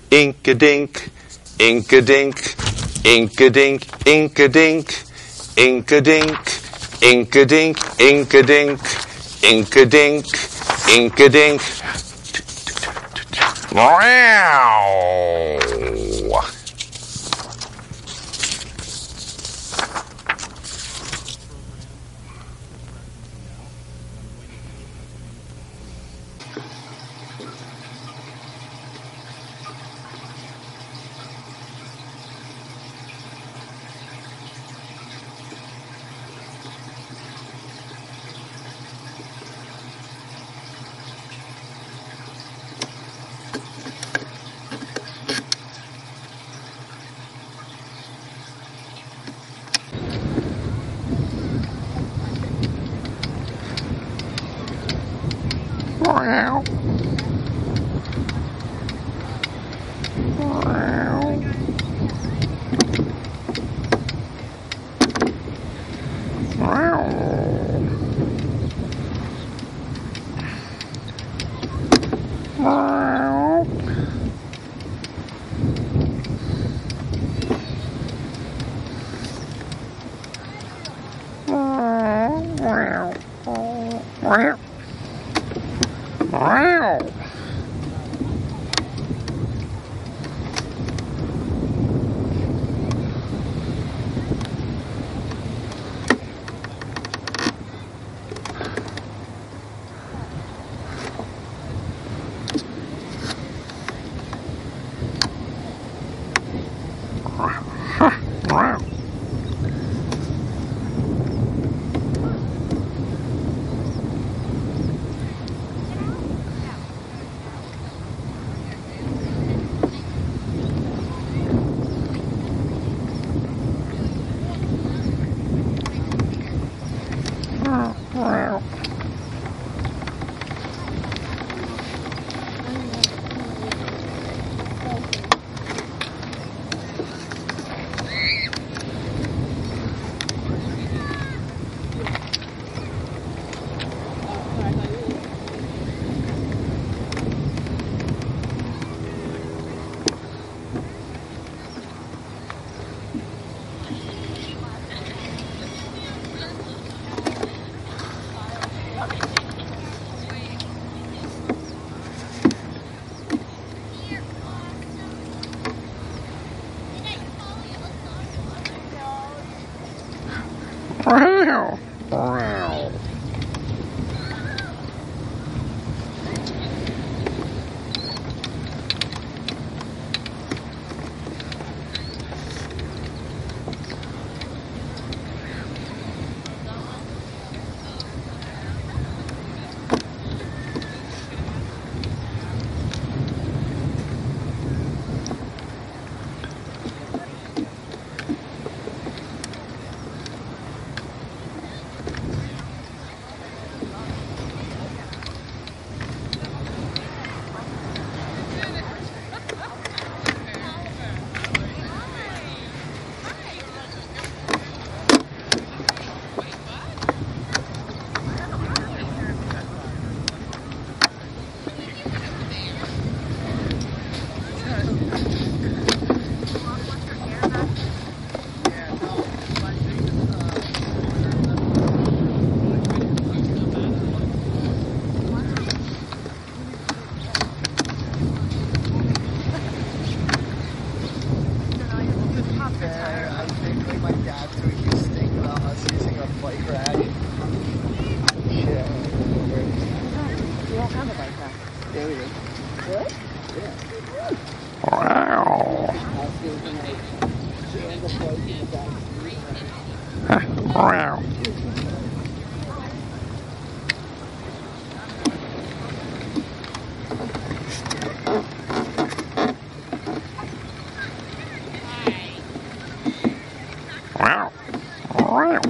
Ink-a-dink, ink-a-dink, ink-a-dink, ink-a-dink, ink-a-dink, ink-a-dink, ink-a-dink, ink-a-dink, ink-a-dink. Wow! Wow. Wow. Wow. Wow. Wow. Wow.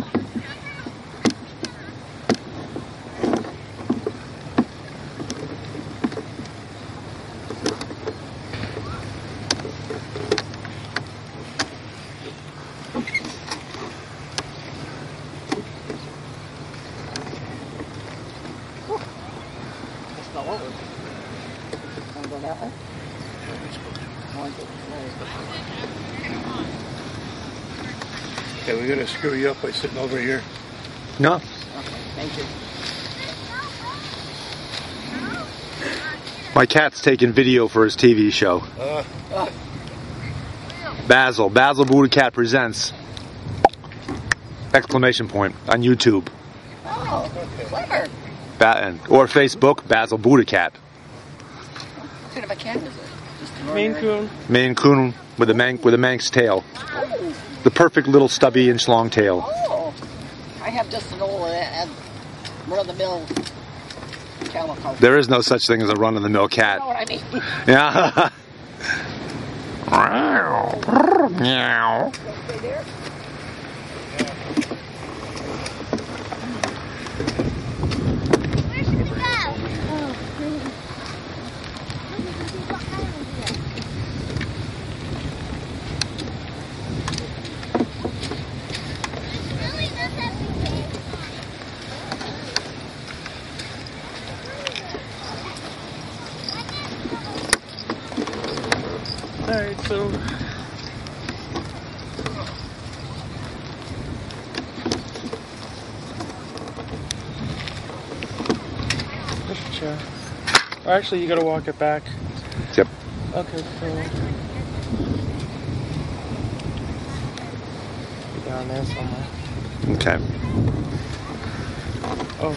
Want to go that way? Okay, we're gonna screw you up by sitting over here. No. Okay, thank you. My cat's taking video for his TV show. Basil BuddhaCat presents! Exclamation point on YouTube. Oh, clever. Or Facebook, Basil BuddhaCat. What kind of a cat is it? Just an Maine ordinary- Coon. Maine Coon with a Manx tail. Oh, The perfect little stubby inch long tail. oh. I have just an old run-of-the-mill calico. There is no such thing as a run-of-the-mill You cat. know what I mean? Yeah. Wow. Meow. Stay there. Alright, so there's your chair. Or actually, you gotta walk it back. Yep. Okay, so down there somewhere. Okay. Oh.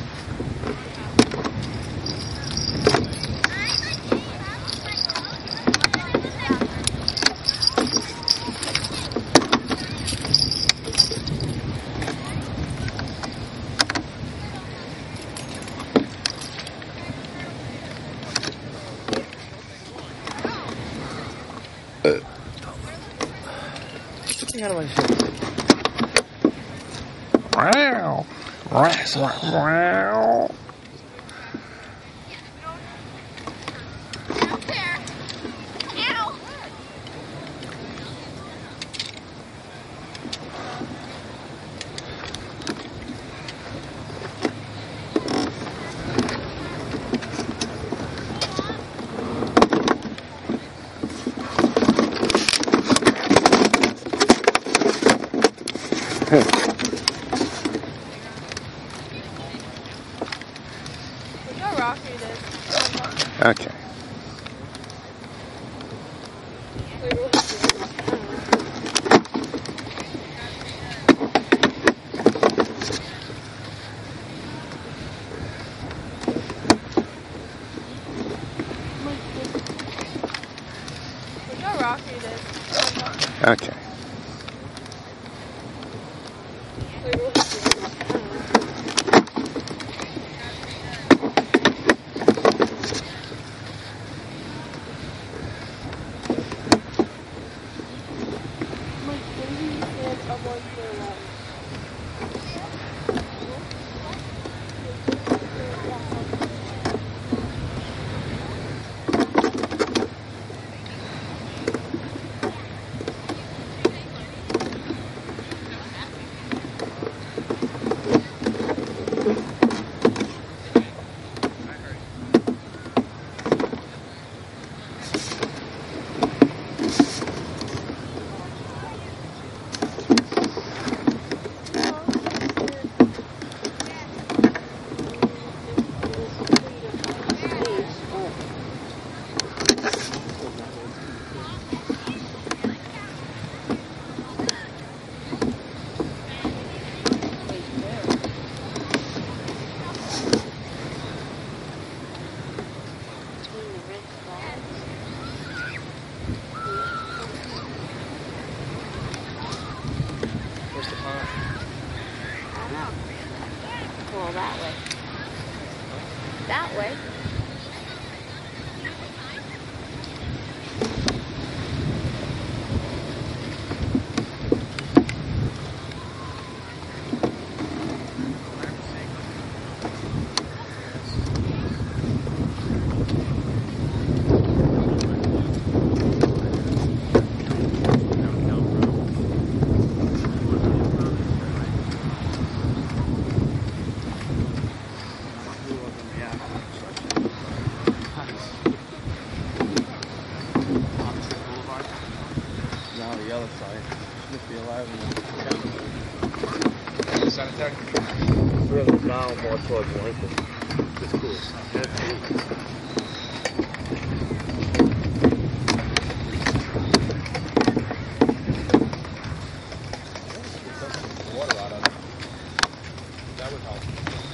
Get out of my face. Wow. Wow. Okay. Okay. Where's the pond? I don't know. Well, that way. That way. Really now more towards Lincoln. It's cool. Water out of it. That would help.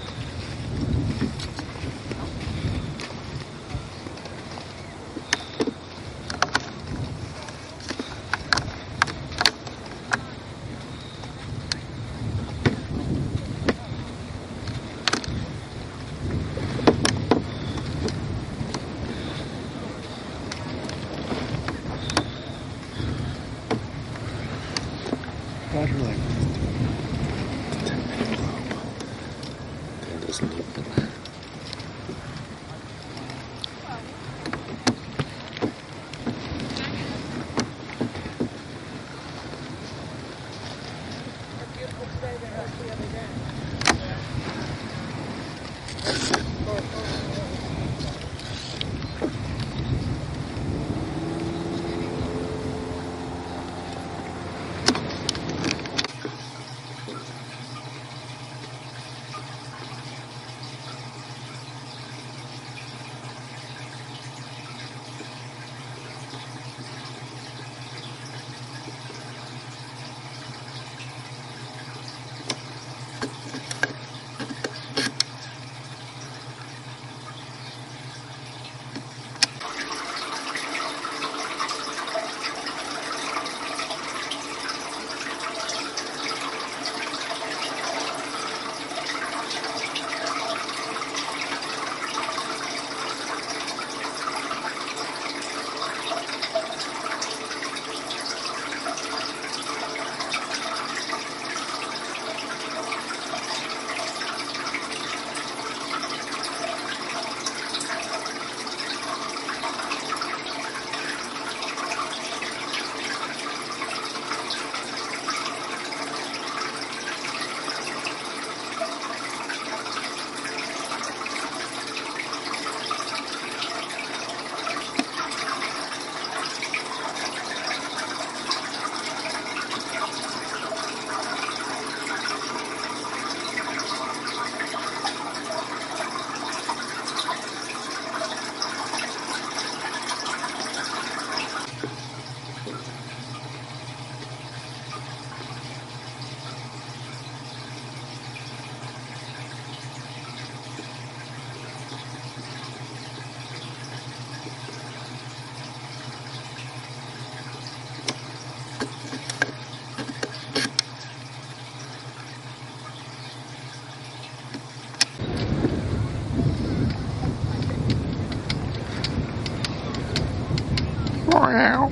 Water like that doesn't even. Meow.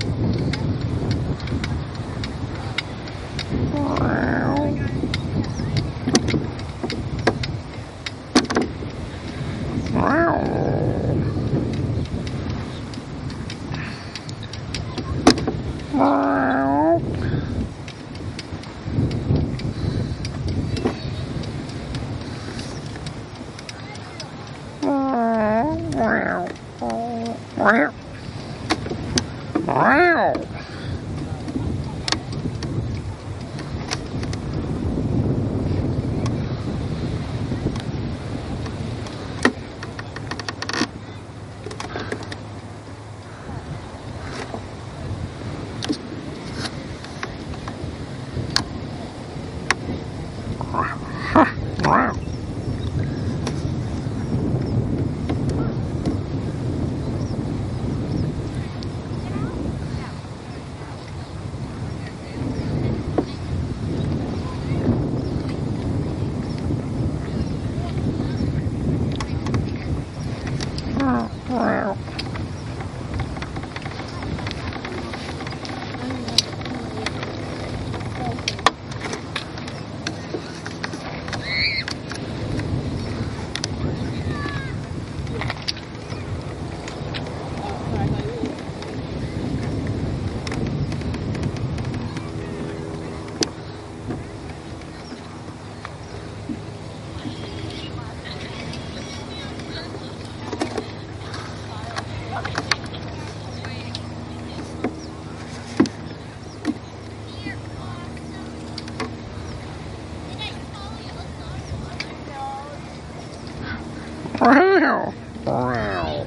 Meow. Meow.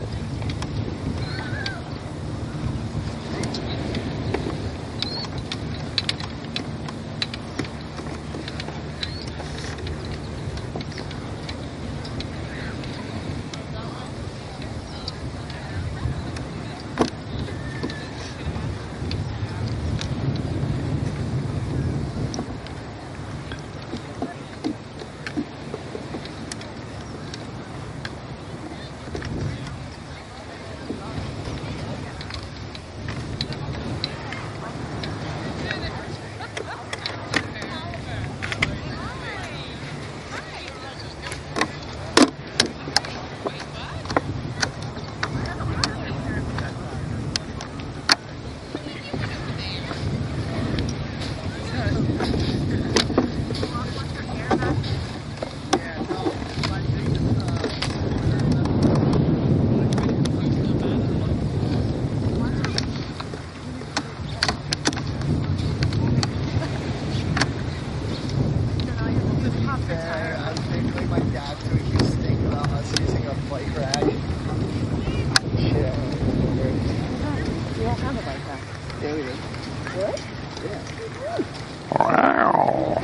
Meow.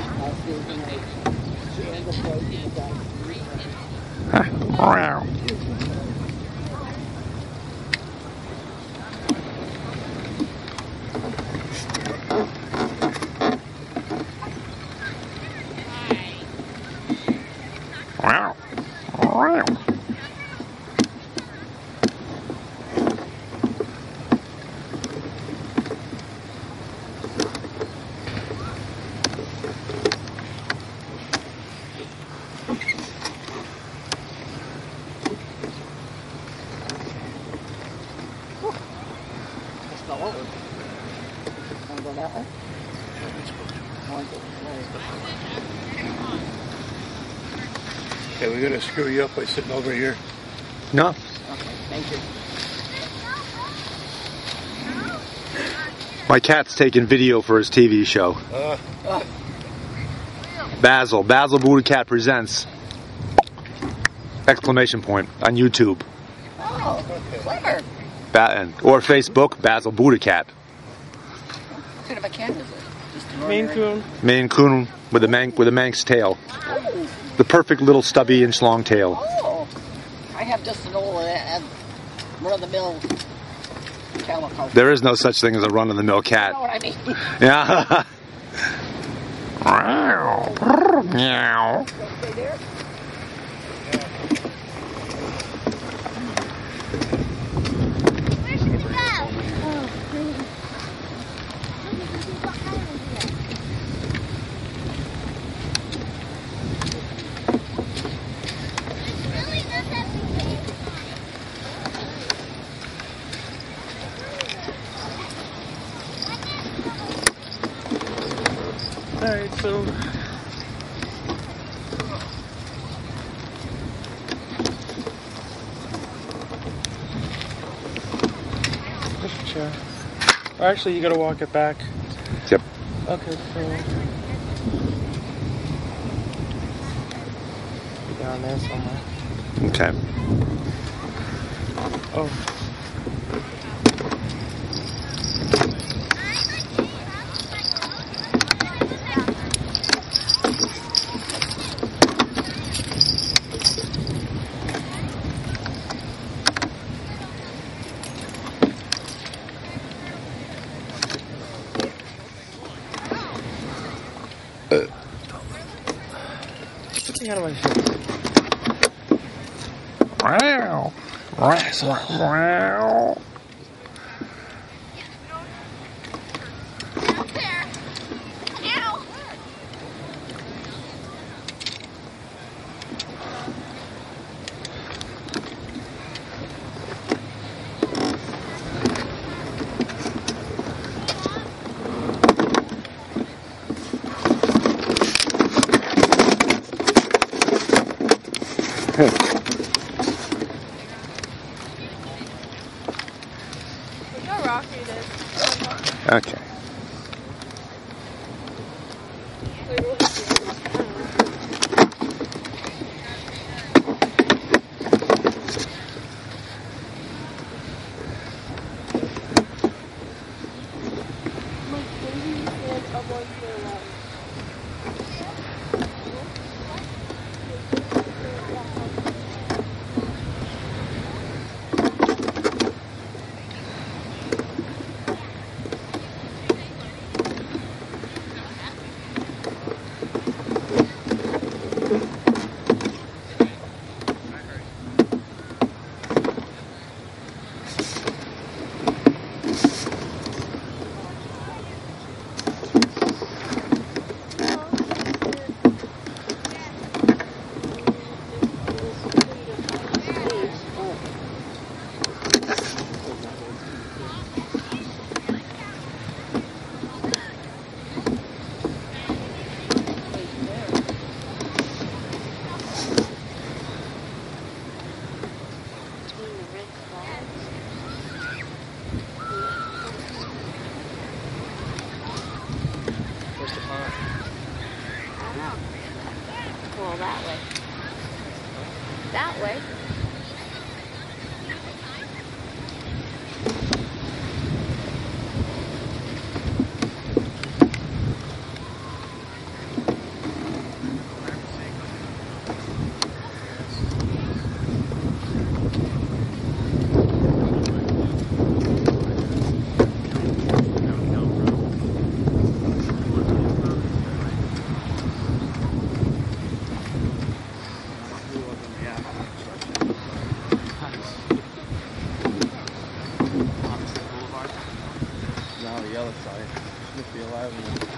Meow. Meow. Meow. Okay, we're gonna screw you up by sitting over here. No. Okay, thank you. My cat's taking video for his TV show. Basil BuddhaCat presents! Exclamation point on YouTube. Oh, clever. Or Facebook, Basil BuddhaCat. What kind of a cat is it? Just an Maine ordinary- Coon. Maine Coon with a Manx tail. The perfect little stubby inch-long tail. Oh, I have just an old run-of-the-mill calico. There is no such thing as a run-of-the-mill You cat. know what I mean? Yeah. Meow. Meow. Stay there. Alright, so there's a chair. Or actually, you gotta walk it back. Yep. Okay, so down there somewhere. Okay. Oh. Get out of my face. Meow. Meow. Up there. Ow. Look how rocky it is. Okay. Well, that way. That way. Now the other side. Must be alive.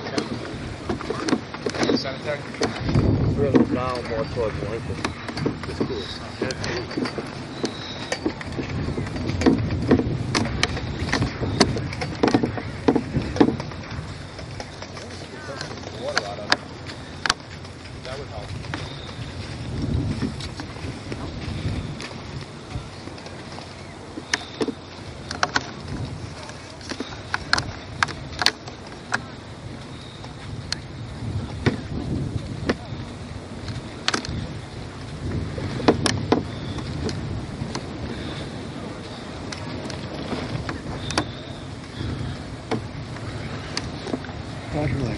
Sanitary. Further down, more towards Lincoln. It's cool. Water out of it. That would help. Water like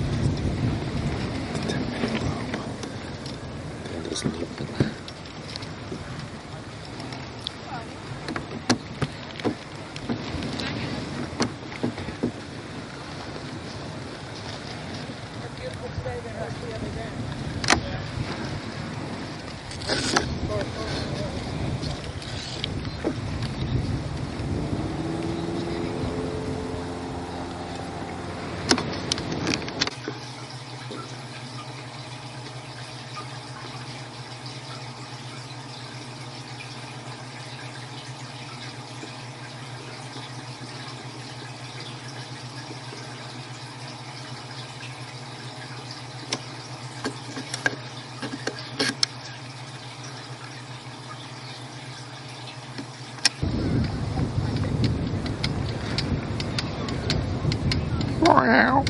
Wow.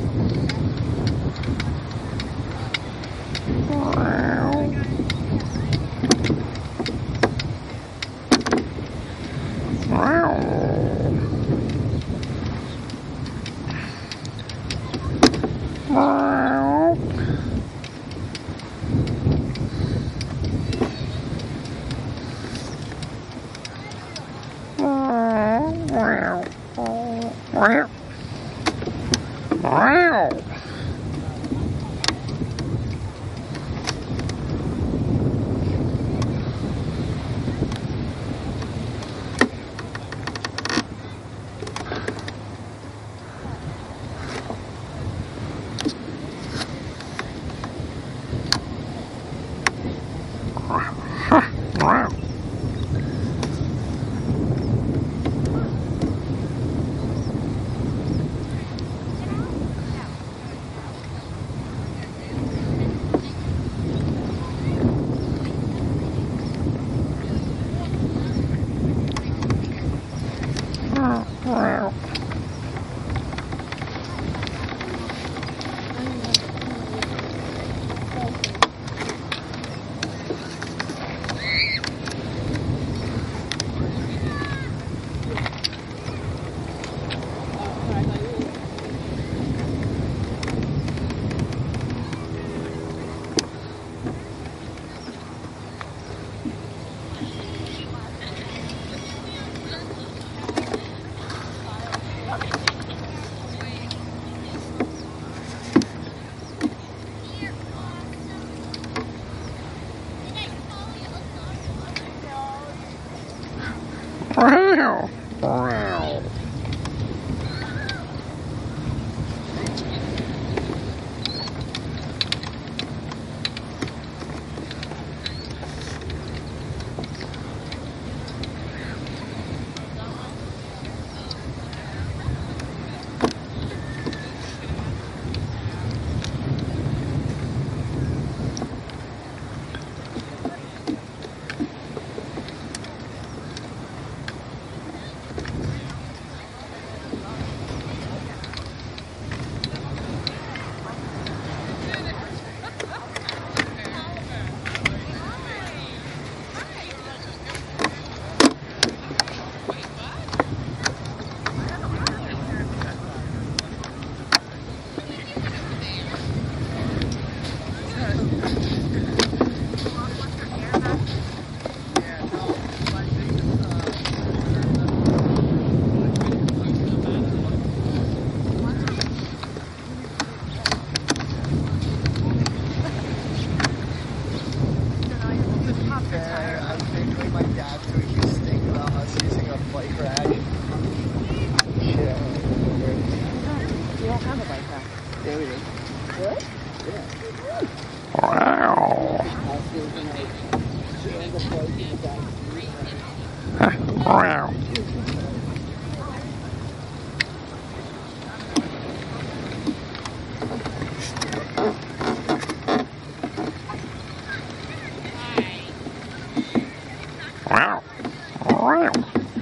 Wow. Wow.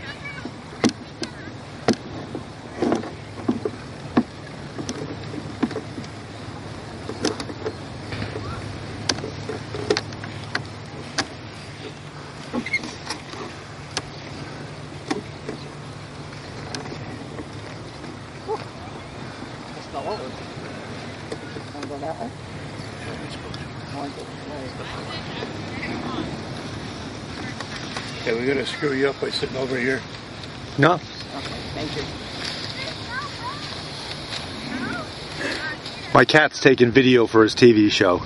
Let's go over. Want to go that way? Want to go Yeah, we're gonna screw you up by sitting over here. No. okay, thank you. My cat's taking video for his TV show.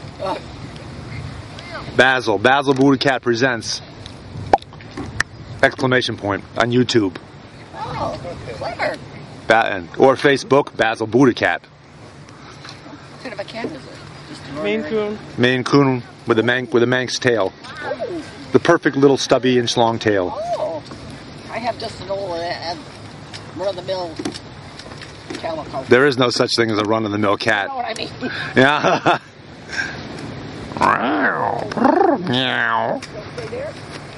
Basil BuddhaCat presents! Exclamation point on YouTube. Oh, clever. Or Facebook, Basil BuddhaCat. What kind of a cat is it? Just an Maine ordinary- Coon. Maine Coon with a Manx tail. Oh, The perfect little stubby inch-long tail. oh. I have just an old run-of-the-mill calico. There is no such thing as a run-of-the-mill You cat. know what I mean? Yeah. Wow. Meow. Stay there.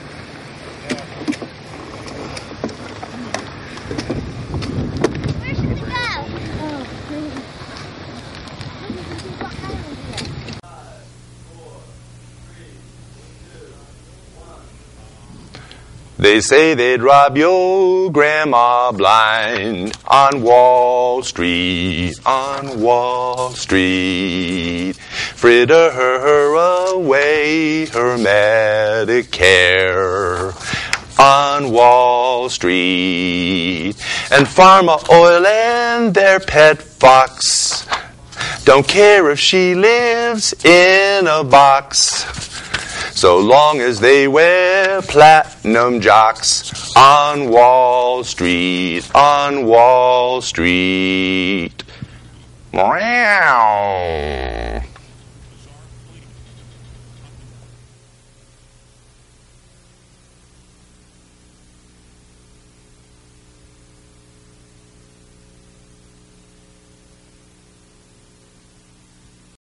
They say they'd rob your grandma blind on Wall Street, on Wall Street. Fritter her away her Medicare on Wall Street. And Pharma Oil and their pet fox don't care if she lives in a box, so long as they wear platinum jocks on Wall Street, on Wall Street. Meow.